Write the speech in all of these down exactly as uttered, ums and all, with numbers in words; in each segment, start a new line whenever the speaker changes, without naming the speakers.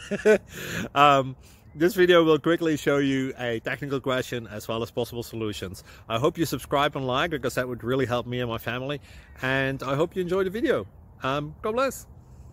um, this video will quickly show you a technical question as well as possible solutions. I hope you subscribe and like, because that would really help me and my family. And I hope you enjoy the video. Um, God bless.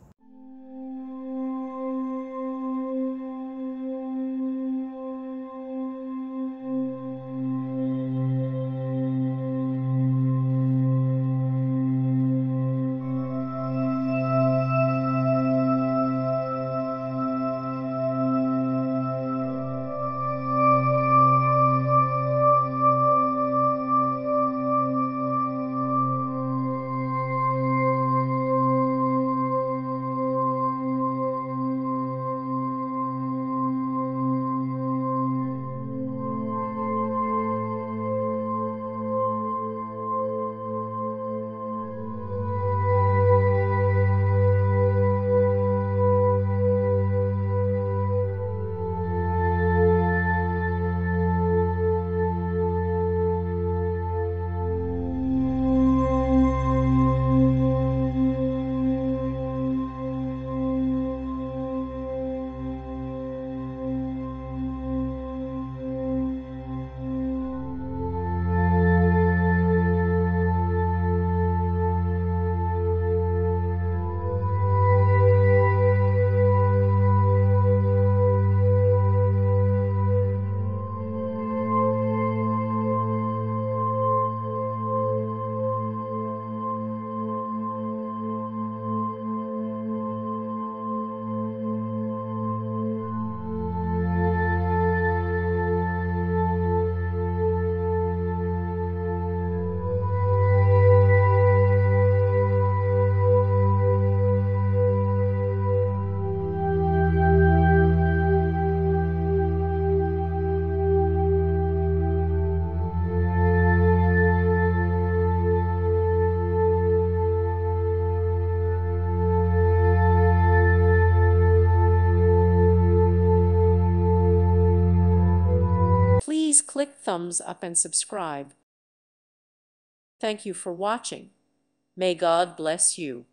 Please click thumbs up and subscribe. Thank you for watching. May God bless you.